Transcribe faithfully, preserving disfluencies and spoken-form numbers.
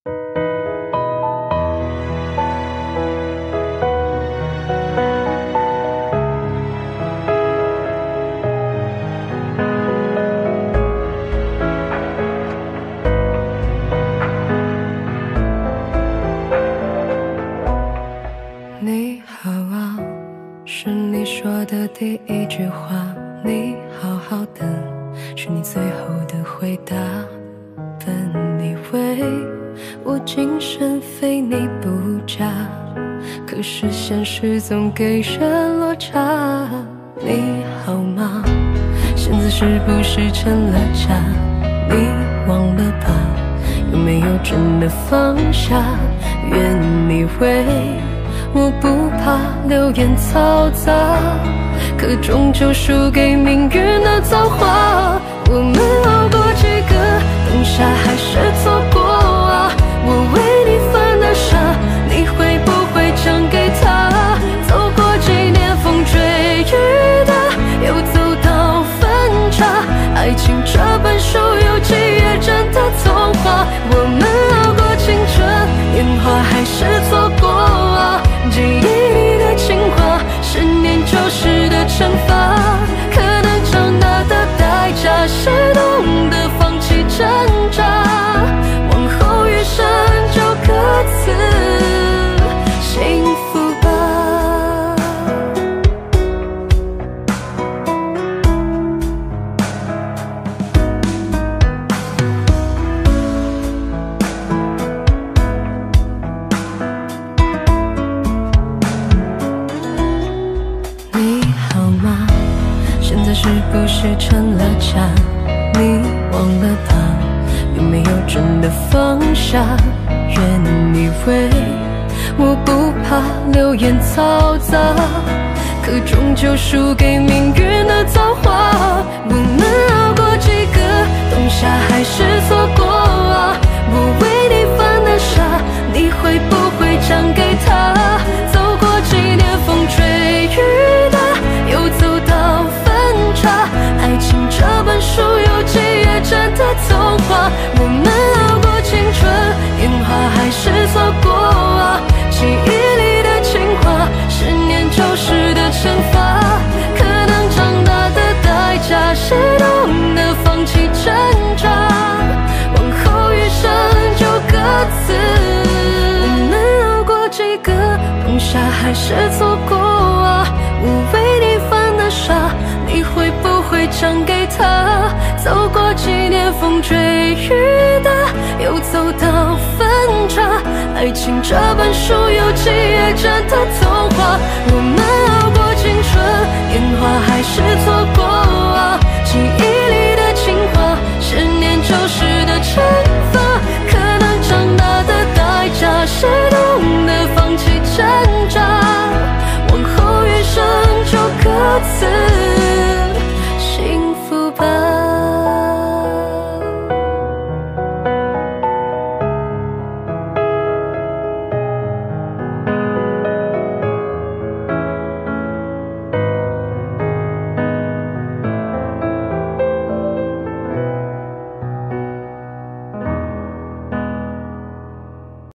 你好啊，是你说的第一句话。你好好的，是你最后的回答。本以为我精神非你不嫁，可是现实总给人落差。你好吗？现在是不是成了家？你忘了吧？有没有真的放下？原以为我不怕流言嘈杂，可终究输给命运的造化。我们熬过几个冬夏，还是错过啊？我为你犯的傻，你会不会讲给他？走过几年风吹雨打，又走到分岔。爱情这本书有几页真的童话？我们熬过青春年华，还是错过啊？记忆里的情话，十年旧时的惩罚。可能长大的代价是懂得放弃挣扎，往后余生就各自幸福吧。是不是成了家？你忘了吧？有没有真的放下？原以为我不怕流言嘈杂，可终究输给命运的造化。我们熬过几个冬夏，还是错过啊？我为你犯的傻，你会不会讲给他？走过几年风吹雨打，又走到爱情这本书有几页真的童话？我们熬过青春年华，还是错过啊？记忆里的情话，十年旧时的惩罚。可能长大的代价是懂得放弃挣扎，往后余生就各自。我们熬过几个冬夏，还是错过啊？我为你犯的傻，你会不会讲给他？走过几年风吹雨打，又走到分岔。爱情这本书有几页真的童话？我们熬过青春年华，还是错过啊？记忆里的情话，十年旧时的惩罚。可能长大的代价是懂得放弃挣扎，往后余生就各自